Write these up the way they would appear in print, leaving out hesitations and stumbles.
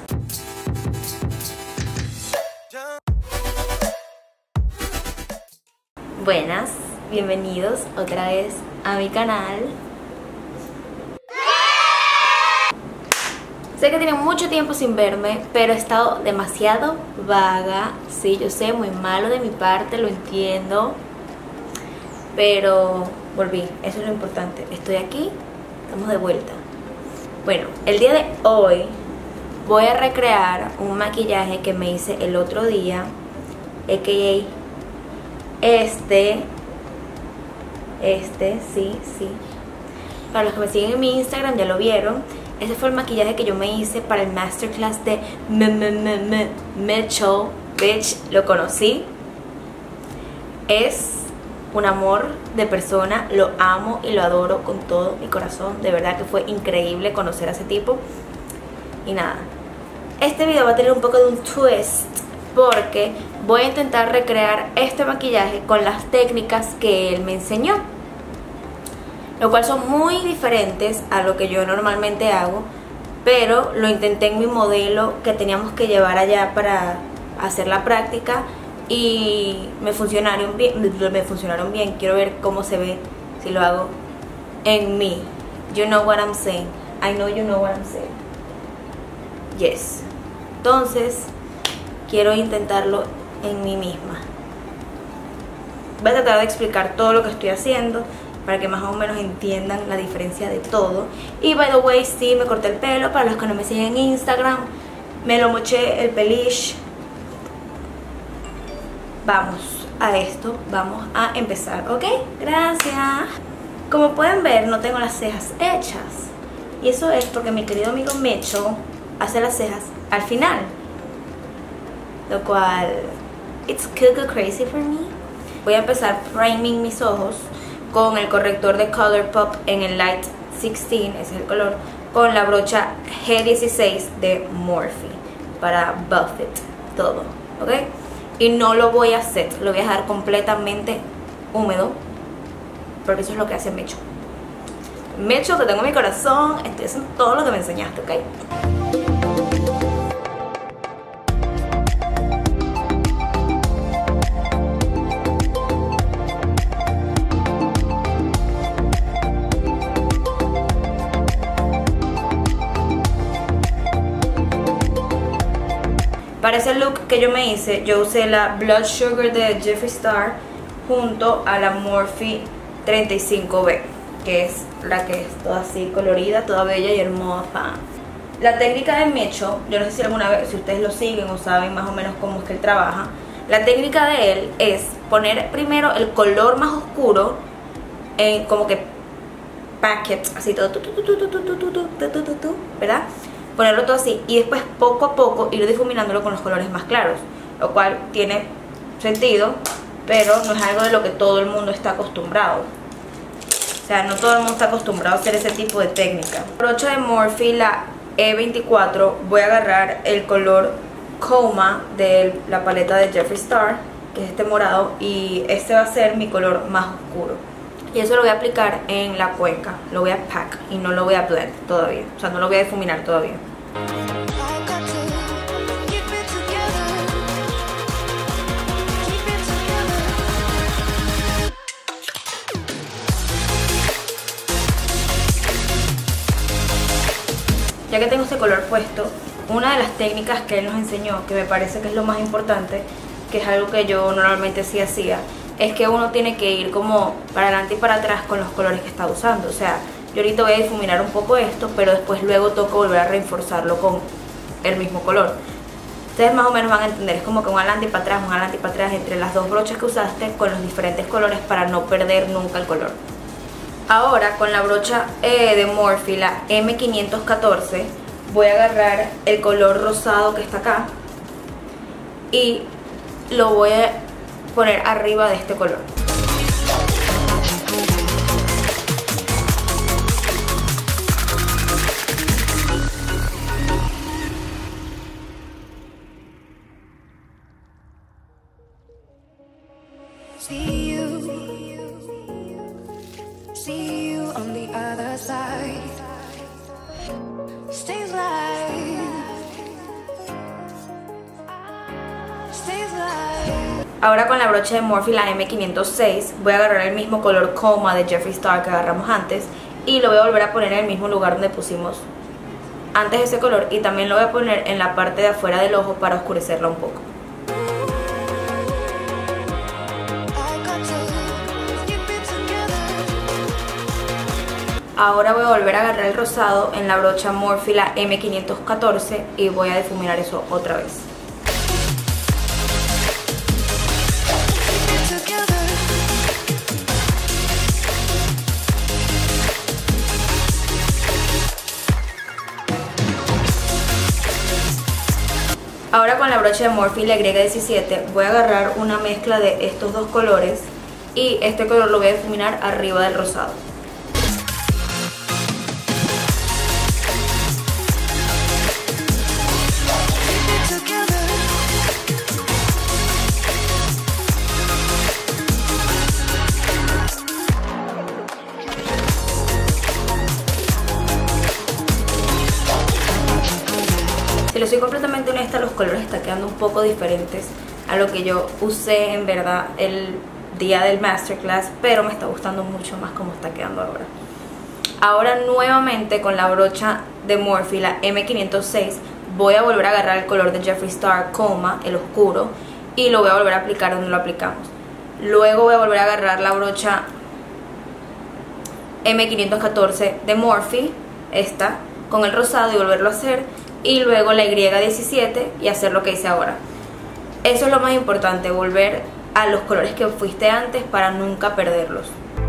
Buenas, bienvenidos otra vez a mi canal. Sé que tienen mucho tiempo sin verme, pero he estado demasiado vaga. Sí, yo sé, muy malo de mi parte, lo entiendo. Pero volví, eso es lo importante. Estoy aquí, estamos de vuelta. Bueno, el día de hoy voy a recrear un maquillaje que me hice el otro día, a.k.a. sí. Para los que me siguen en mi Instagram ya lo vieron. Ese fue el maquillaje que yo me hice para el masterclass de Mitchell. Bitch, lo conocí. Es un amor de persona, lo amo y lo adoro con todo mi corazón. De verdad que fue increíble conocer a ese tipo. Y nada, este video va a tener un poco de un twist, porque voy a intentar recrear este maquillaje con las técnicas que él me enseñó, lo cual son muy diferentes a lo que yo normalmente hago, pero lo intenté en mi modelo que teníamos que llevar allá para hacer la práctica y me funcionaron bien. Quiero ver cómo se ve si lo hago en mí. You know what I'm saying. I know you know what I'm saying. Yes. Entonces quiero intentarlo en mí misma. Voy a tratar de explicar todo lo que estoy haciendo para que más o menos entiendan la diferencia de todo. Y by the way, sí, me corté el pelo. Para los que no me siguen en Instagram, me lo moché el pelish. Vamos a esto, vamos a empezar, ¿ok? Gracias. Como pueden ver, no tengo las cejas hechas, y eso es porque mi querido amigo Mitchell hace las cejas al final, lo cual it's cuckoo crazy for me. Voy a empezar priming mis ojos con el corrector de Colourpop en el Light 16, ese es el color, con la brocha G16 de Morphe para buff it todo, ¿ok? Y no lo voy a hacer, lo voy a dejar completamente húmedo, porque eso es lo que hace Mitchell. Mitchell, te tengo en mi corazón, estoy haciendo todo lo que me enseñaste, ¿ok? Para ese look que yo me hice, yo usé la Blood Sugar de Jeffree Star junto a la Morphe 35B, que es la que es toda así colorida, toda bella y hermosa. La técnica de Mitchell, yo no sé si alguna vez, si ustedes lo siguen o saben más o menos cómo es que él trabaja. La técnica de él es poner primero el color más oscuro en como que packets, así todo, ¿verdad? Ponerlo todo así y después poco a poco ir difuminándolo con los colores más claros, lo cual tiene sentido, pero no es algo de lo que todo el mundo está acostumbrado. O sea, no todo el mundo está acostumbrado a hacer ese tipo de técnica. Brocha de Morphe, la E24, voy a agarrar el color Coma de la paleta de Jeffree Star, que es este morado, y este va a ser mi color más oscuro. Y eso lo voy a aplicar en la cuenca, lo voy a pack y no lo voy a blend todavía, o sea, no lo voy a difuminar todavía. Ya que tengo este color puesto, una de las técnicas que él nos enseñó, que me parece que es lo más importante, que es algo que yo normalmente sí hacía, es que uno tiene que ir como para adelante y para atrás con los colores que está usando. O sea, yo ahorita voy a difuminar un poco esto, pero después luego toca volver a reforzarlo con el mismo color. Ustedes más o menos van a entender, es como que un adelante y para atrás entre las dos brochas que usaste con los diferentes colores para no perder nunca el color. Ahora con la brocha de Morphe, la M514, voy a agarrar el color rosado que está acá y lo voy a poner arriba de este color. See you on the other side. Stays light. Ahora con la brocha de Morphe, la M506, voy a agarrar el mismo color Coma de Jeffree Star que agarramos antes y lo voy a volver a poner en el mismo lugar donde pusimos antes ese color, y también lo voy a poner en la parte de afuera del ojo para oscurecerla un poco. Ahora voy a volver a agarrar el rosado en la brocha Morphe, la M514, y voy a difuminar eso otra vez. Ahora con la brocha de Morphe, la Y17, voy a agarrar una mezcla de estos dos colores y este color lo voy a difuminar arriba del rosado. Si les soy completamente honesta, los colores están quedando un poco diferentes a lo que yo usé en verdad el día del masterclass, pero me está gustando mucho más cómo está quedando ahora. Ahora nuevamente con la brocha de Morphe, la M506, voy a volver a agarrar el color de Jeffree Star Coma, el oscuro, y lo voy a volver a aplicar donde lo aplicamos. Luego voy a volver a agarrar la brocha M514 de Morphe, esta, con el rosado, y volverlo a hacer, y luego la Y17 y hacer lo que hice ahora. Eso es lo más importante, volver a los colores que fuiste antes para nunca perderlos.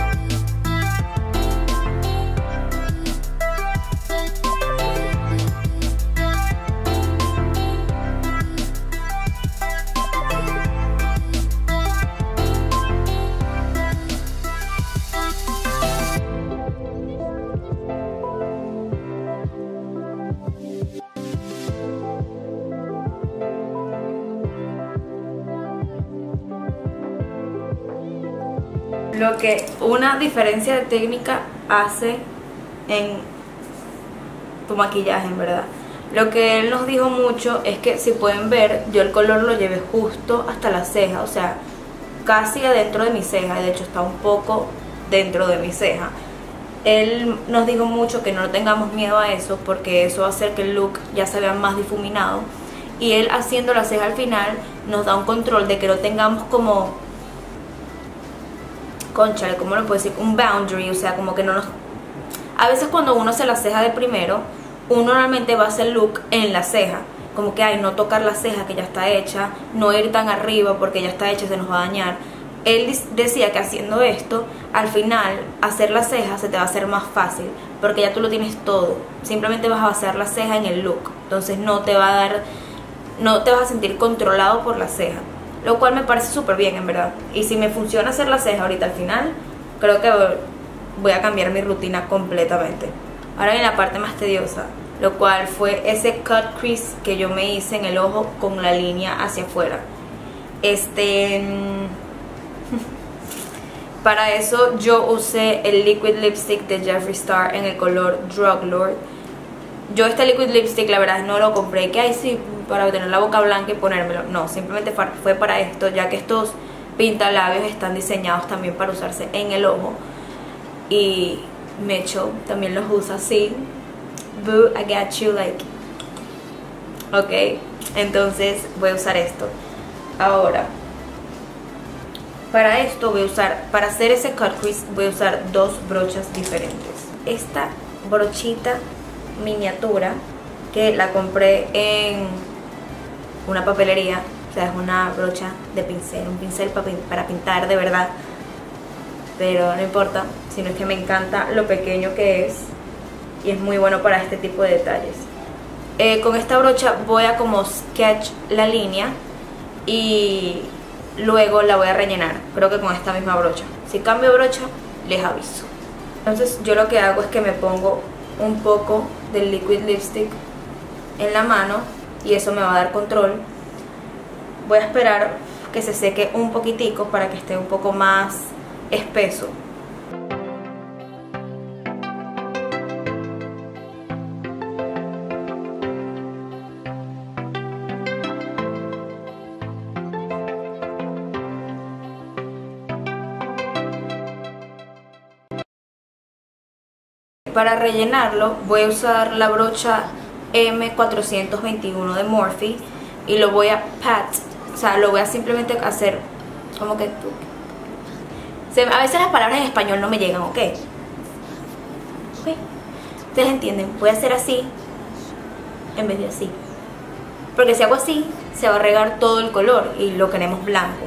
Lo que una diferencia de técnica hace en tu maquillaje, en verdad. Lo que él nos dijo mucho es que, si pueden ver, yo el color lo llevé justo hasta la ceja, o sea, casi adentro de mi ceja. De hecho está un poco dentro de mi ceja. Él nos dijo mucho que no tengamos miedo a eso, porque eso va a hacer que el look ya se vea más difuminado, y él haciendo la ceja al final nos da un control de que no tengamos como, cónchale, ¿cómo lo puedo decir? Un boundary, o sea, como que no nos... A veces cuando uno hace la ceja de primero, uno normalmente va a hacer look en la ceja, como que no tocar la ceja que ya está hecha, no ir tan arriba porque ya está hecha y se nos va a dañar. Él decía que haciendo esto, al final, hacer la ceja se te va a hacer más fácil, porque ya tú lo tienes todo, simplemente vas a hacer la ceja en el look, entonces no te va a dar, no te vas a sentir controlado por la ceja. Lo cual me parece súper bien, en verdad. Y si me funciona hacer la ceja ahorita al final, creo que voy a cambiar mi rutina completamente. Ahora viene la parte más tediosa, lo cual fue ese cut crease que yo me hice en el ojo con la línea hacia afuera. Para eso yo usé el Liquid Lipstick de Jeffree Star en el color Drug Lord. Yo este Liquid Lipstick la verdad no lo compré que sí, para tener la boca blanca y ponérmelo. No, simplemente fue para esto, ya que estos pintalabios están diseñados también para usarse en el ojo. Y Mecho también los usa así. Boo, I got you, like. Ok, entonces voy a usar esto. Ahora, para esto voy a usar, para hacer ese cut crease, voy a usar dos brochas diferentes. Esta brochita miniatura, que la compré en una papelería, o sea, es una brocha de pincel, un pincel para pintar de verdad, pero no importa, sino es que me encanta lo pequeño que es y es muy bueno para este tipo de detalles. Con esta brocha voy a como sketch la línea y luego la voy a rellenar, creo que con esta misma brocha. Si cambio brocha, les aviso. Entonces yo lo que hago es que me pongo un poco del Liquid Lipstick en la mano y eso me va a dar control. Voy a esperar que se seque un poquitico para que esté un poco más espeso. para rellenarlo voy a usar la brocha M421 de Morphe y lo voy a pat, o sea, lo voy a simplemente hacer como que... A veces las palabras en español no me llegan, ¿ok? Ustedes entienden, voy a hacer así en vez de así, porque si hago así se va a regar todo el color y lo queremos blanco.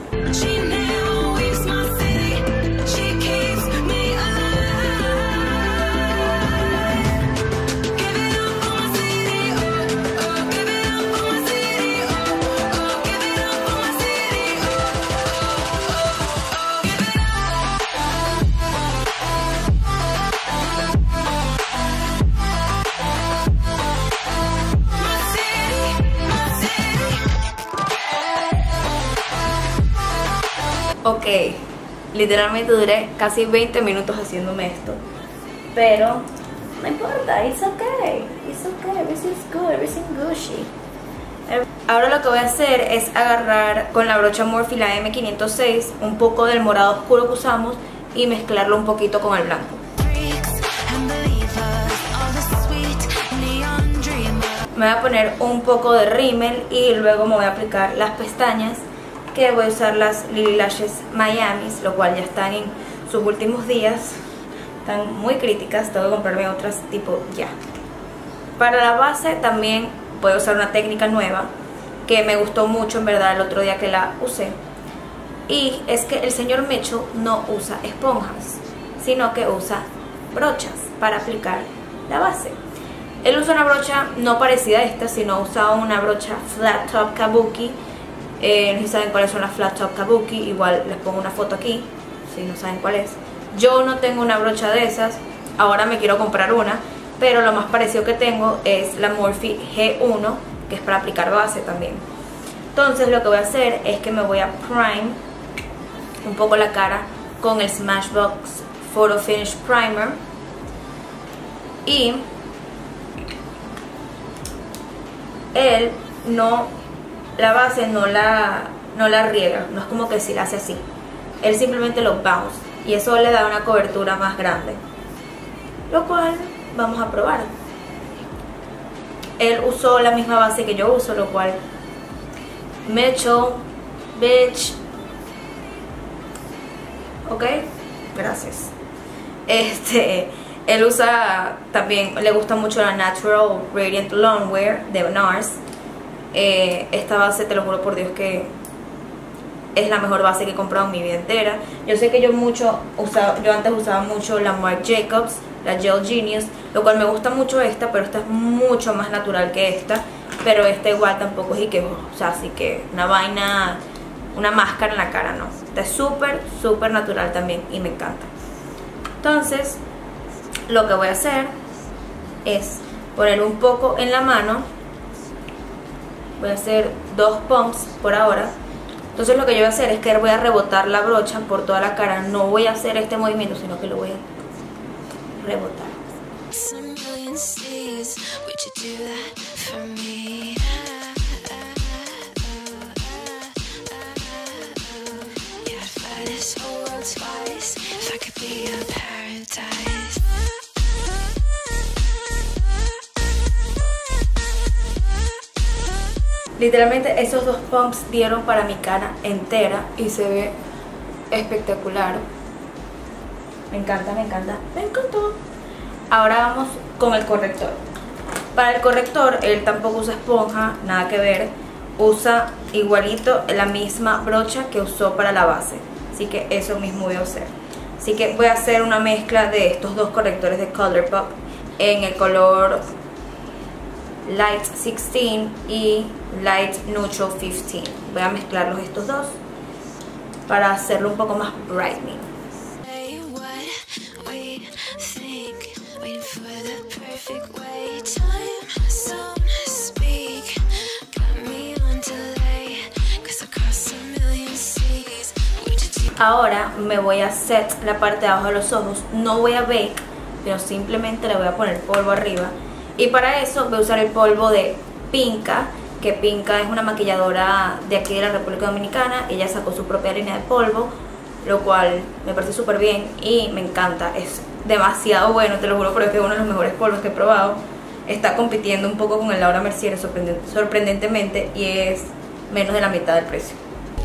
Ok, literalmente duré casi 20 minutos haciéndome esto, pero no importa, it's okay, everything's good, everything's gushy. Ahora lo que voy a hacer es agarrar con la brocha Morphe, la M506, un poco del morado oscuro que usamos y mezclarlo un poquito con el blanco. Me voy a poner un poco de rímel y luego me voy a aplicar las pestañas, que voy a usar las Lily Lashes Miami, lo cual ya están en sus últimos días, están muy críticas, tengo que comprarme otras tipo ya. Para la base también voy a usar una técnica nueva que me gustó mucho en verdad el otro día que la usé, y es que el señor Mecho no usa esponjas, sino que usa brochas para aplicar la base. Él usa una brocha no parecida a esta, sino usa una brocha Flat Top Kabuki. No sé si saben cuáles son las Flat Top Kabuki, igual les pongo una foto aquí si no saben cuál es. Yo no tengo una brocha de esas, ahora me quiero comprar una, pero lo más parecido que tengo es la Morphe G1, que es para aplicar base también. Entonces lo que voy a hacer es que me voy a prime un poco la cara con el Smashbox Photo Finish Primer, y la base no la riega, no es como que si la hace así, él simplemente lo bounce y eso le da una cobertura más grande, lo cual vamos a probar. Él usó la misma base que yo uso, lo cual Mecho, bitch, ok, gracias. Él usa también, le gusta mucho la Natural Radiant Longwear de NARS. Esta base, te lo juro por Dios que es la mejor base que he comprado en mi vida entera. Yo sé que yo antes usaba mucho la Marc Jacobs, la Gel Genius, lo cual me gusta mucho esta, pero esta es mucho más natural que esta. Pero esta igual tampoco es o sea, así que una vaina, una máscara en la cara, no. Esta es súper natural también y me encanta. Entonces lo que voy a hacer es poner un poco en la mano. Voy a hacer 2 pumps por ahora. Entonces lo que yo voy a hacer es que voy a rebotar la brocha por toda la cara. No voy a hacer este movimiento, sino que lo voy a rebotar. Literalmente esos 2 pumps dieron para mi cara entera y se ve espectacular. Me encanta, me encantó. Ahora vamos con el corrector. Para el corrector, él tampoco usa esponja, nada que ver. Usa igualito la misma brocha que usó para la base. Así que eso mismo voy a hacer. Así que voy a hacer una mezcla de estos 2 correctores de Colourpop en el color Light 16 y Light Neutral 15. Voy a mezclarlos estos dos para hacerlo un poco más brightening. Ahora me voy a set la parte de abajo de los ojos. No voy a bake, pero simplemente le voy a poner polvo arriba. Y para eso voy a usar el polvo de Pinka, que Pinka es una maquilladora de aquí de la República Dominicana. Ella sacó su propia línea de polvo, lo cual me parece súper bien y me encanta. Es demasiado bueno, te lo juro, pero es que es uno de los mejores polvos que he probado. Está compitiendo un poco con el Laura Mercier sorprendentemente, y es menos de la mitad del precio.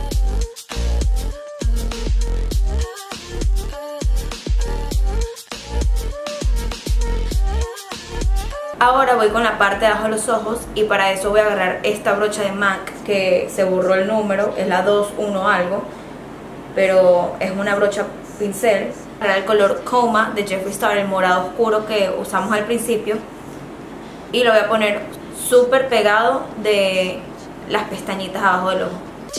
Ahora voy con la parte de abajo de los ojos, y para eso voy a agarrar esta brocha de MAC que se borró el número, es la 21 algo, pero es una brocha pincel. Agarrar el color Coma de Jeffree Star, el morado oscuro que usamos al principio, y lo voy a poner súper pegado de las pestañitas abajo del ojo.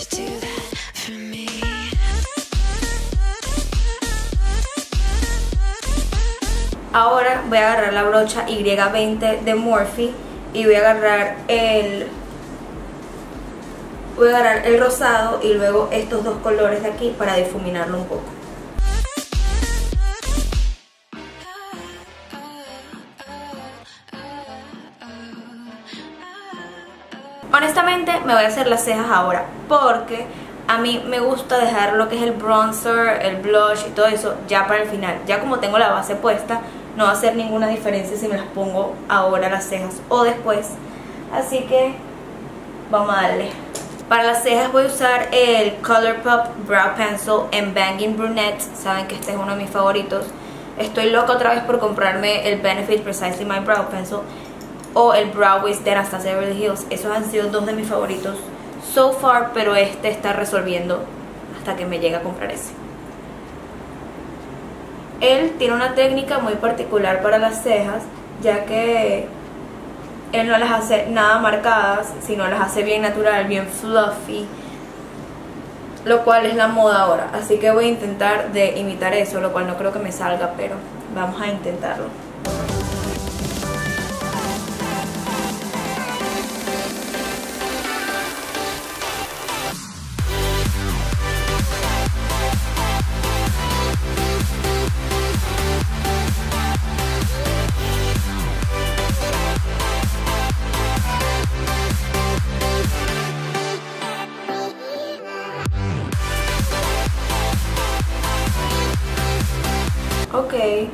Ahora voy a agarrar la brocha Y20 de Morphe y voy a agarrar el rosado y luego estos dos colores de aquí para difuminarlo un poco. Honestamente me voy a hacer las cejas ahora porque a mí me gusta dejar lo que es el bronzer, el blush y todo eso ya para el final. Ya como tengo la base puesta, no va a hacer ninguna diferencia si me las pongo ahora las cejas o después. Así que vamos a darle. Para las cejas voy a usar el Colourpop Brow Pencil en Banging Brunette. Saben que este es uno de mis favoritos. Estoy loca otra vez por comprarme el Benefit Precisely My Brow Pencil o el Brow Wiz de Anastasia Beverly Hills. Esos han sido dos de mis favoritos so far, pero este está resolviendo hasta que me llegue a comprar ese. Él tiene una técnica muy particular para las cejas, ya que él no las hace nada marcadas, sino las hace bien natural, bien fluffy, lo cual es la moda ahora. Así que voy a intentar de imitar eso, lo cual no creo que me salga, pero vamos a intentarlo. Ok,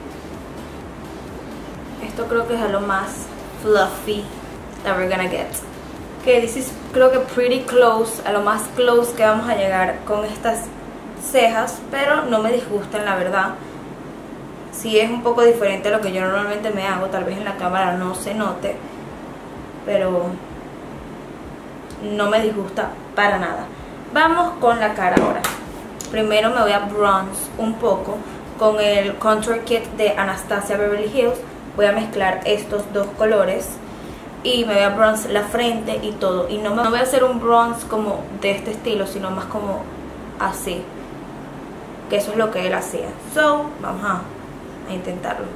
esto creo que es a lo más fluffy that we're gonna get. Ok, this is creo que pretty close, a lo más close que vamos a llegar con estas cejas, pero no me disgustan, la verdad. Sí es un poco diferente a lo que yo normalmente me hago, tal vez en la cámara no se note, pero no me disgusta para nada. Vamos con la cara ahora. Primero me voy a bronze un poco con el Contour Kit de Anastasia Beverly Hills. Voy a mezclar estos dos colores y me voy a bronze la frente y todo. Y no voy a hacer un bronze como de este estilo, sino más como así, que eso es lo que él hacía. So, vamos a intentarlo.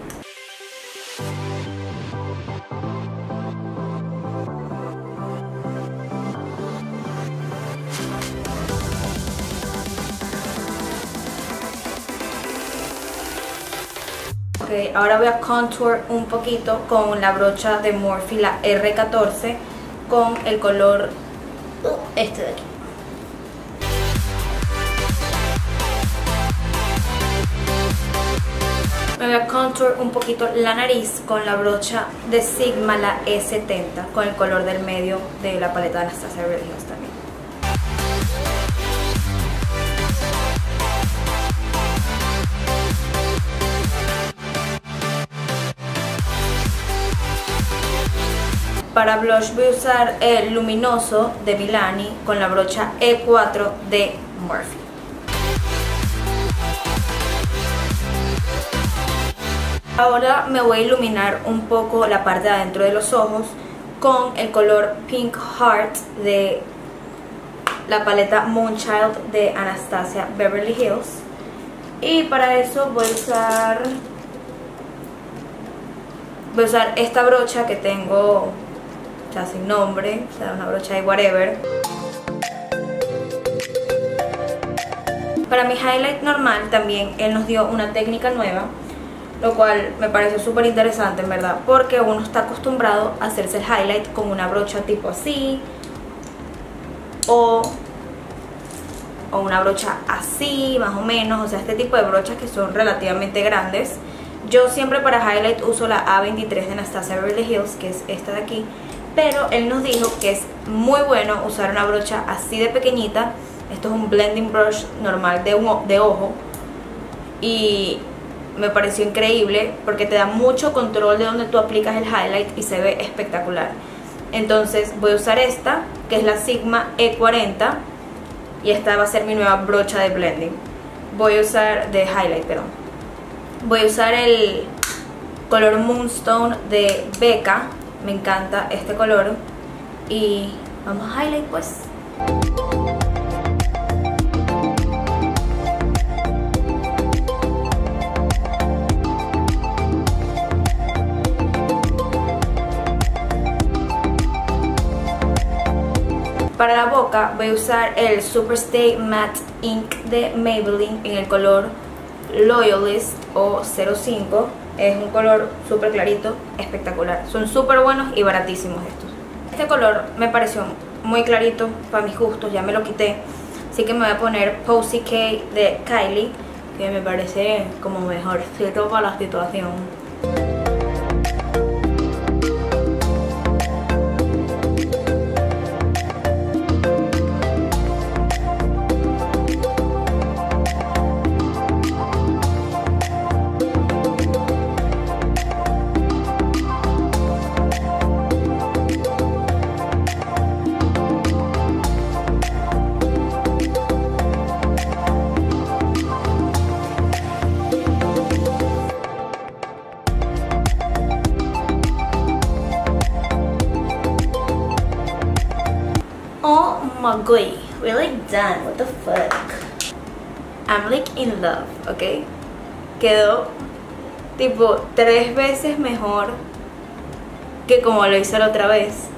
Ok, ahora voy a contour un poquito con la brocha de Morphe, la R14, con el color este de aquí. Me voy a contour un poquito la nariz con la brocha de Sigma, la E70, con el color del medio de la paleta de Anastasia Beverly Hills también. Para blush voy a usar el luminoso de Milani con la brocha E4 de Morphe. Ahora me voy a iluminar un poco la parte de adentro de los ojos con el color Pink Heart de la paleta Moonchild de Anastasia Beverly Hills. Y para eso voy a usar esta brocha que tengo ya sin nombre, o sea, una brocha de whatever. Para mi highlight normal también él nos dio una técnica nueva, lo cual me pareció súper interesante en verdad, porque uno está acostumbrado a hacerse el highlight con una brocha tipo así o una brocha así más o menos, o sea, este tipo de brochas que son relativamente grandes. Yo siempre para highlight uso la A23 de Anastasia Beverly Hills, que es esta de aquí, pero él nos dijo que es muy bueno usar una brocha así de pequeñita. Esto es un blending brush normal de ojo, y me pareció increíble porque te da mucho control de donde tú aplicas el highlight y se ve espectacular. Entonces voy a usar esta, que es la Sigma E40, y esta va a ser mi nueva brocha de blending. Voy a usar, de highlight, perdón. Voy a usar el color Moonstone de Becca, me encanta este color, y vamos a highlight pues. Para la boca voy a usar el Superstay Matte Ink de Maybelline en el color Loyalist o 05. Es un color súper clarito, espectacular. Son súper buenos y baratísimos estos. Este color me pareció muy clarito para mis gustos, ya me lo quité. Así que me voy a poner Posy K de Kylie, que me parece como mejorcito para la situación. Oh my god, really done, what the fuck. I'm like in love, ¿ok? Quedó tipo 3 veces mejor que como lo hice la otra vez.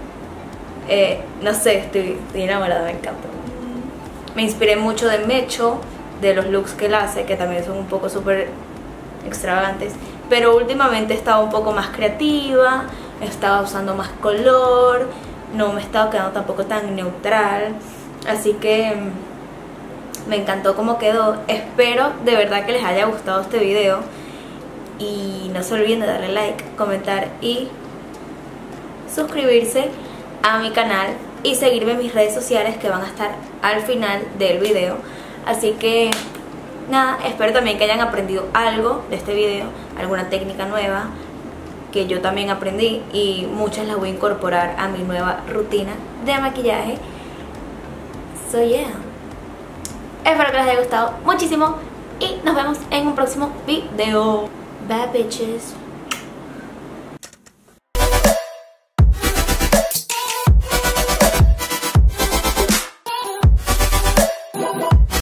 No sé, estoy enamorada, me encanta. Me inspiré mucho de Mecho, de los looks que él hace, que también son un poco súper extravagantes. Pero últimamente he estado un poco más creativa, he estado usando más color, no me he estado quedando tampoco tan neutral. Así que me encantó cómo quedó. Espero de verdad que les haya gustado este video. Y no se olviden de darle like, comentar y suscribirse a mi canal. Y seguirme en mis redes sociales, que van a estar al final del video. Así que nada, espero también que hayan aprendido algo de este video, alguna técnica nueva que yo también aprendí, y muchas las voy a incorporar a mi nueva rutina de maquillaje. So yeah, espero que les haya gustado muchísimo y nos vemos en un próximo video. Bye bitches.